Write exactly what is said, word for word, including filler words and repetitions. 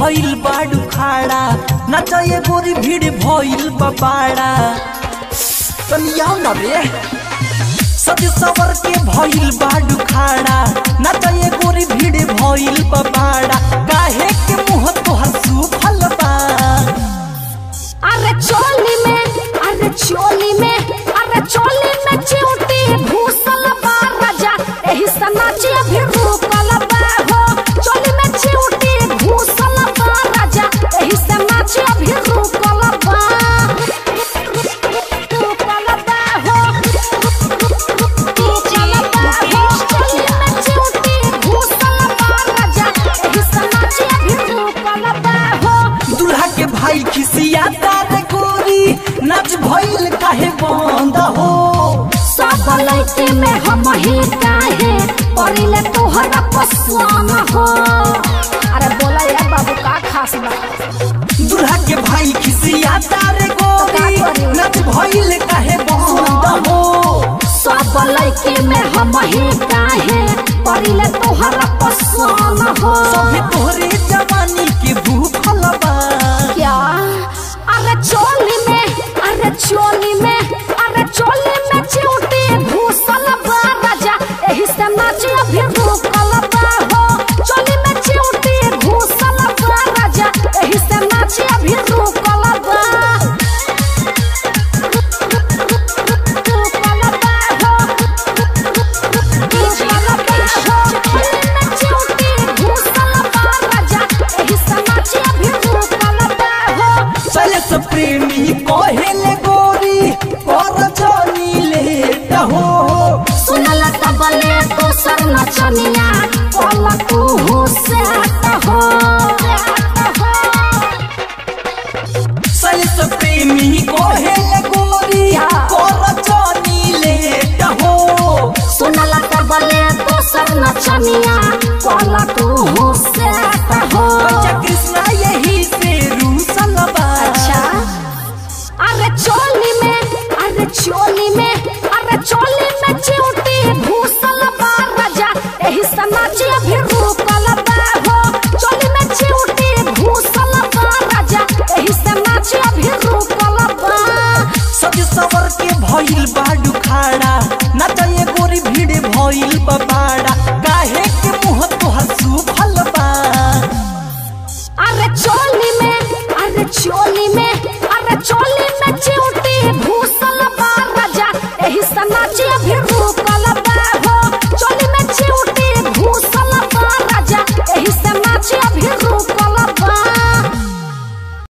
भइल बाडू खाड़ा नचए गोरी भीड़ भइल बाबाड़ा तनिया न रे सज सवर के भइल बाडू खाड़ा नचए गोरी भीड़ भइल बाबाड़ा काहे के मुंह तोहर सुफल बा अरे चोली में अरे चोली में अरे चोली में चिउटी घुसल बा राजा एही से नाची अभी रुकल बा हो चोली में चिउटी घुसल बा राजा एही से नाची अभी रुकल बा रुकल बा हो रुकल बा हो चोली में चिउटी घुसल बा राजा एही से नाची अभी रुकल बा हो दूल्हा के भाई खिसिया तारे गोरी नाच भइल काहे बंद हो सब लइके में हम ही काहे परिले तोहरा पसवान हो अरे बोला यार बाबू का खास बा दूल्हा के भाई खिसिया तारे गोरी नाच भइल काहे बंद हो सब लइके में हम ही काहे परिले तोहरा पसवान हो सभी तोहरे जवानी के भूखल बा क्या अरे चोली में अरे चोली में अरे चोली में चिउटी घुसल बा राजा एही से नाची अभी रुकल बा हो चोली में चिउटी घुसल बा राजा एही से नाची अभी रुकल बा रुकल बा हो रुकल बा हो चोली में चिउटी घुसल बा राजा एही से नाची अभी रुकल बा हो चले से प्रेमी कहेले गोरी और जानी लेट हो सुनल तबले दोसर नचनिया कोला तू हुसैत हो चले से प्रेमी कहेले गोरी और जानी लेट हो सुनल तबले दोसर नचनिया कोला तू हुसैत हो कृष्णा यही से रूसल बा अच्छा अरे चोली में अरे चोली में अरे चोली में चिउटी घुसल बा राजा एही से नाची अभी रुकल बा हो चोली में चिउटी घुसल बा राजा एही से नाची अभी रुकल बा सज सवर के भइल बाडू खाड़ा नचए गोरी भीड़ भइल बाबाड़ा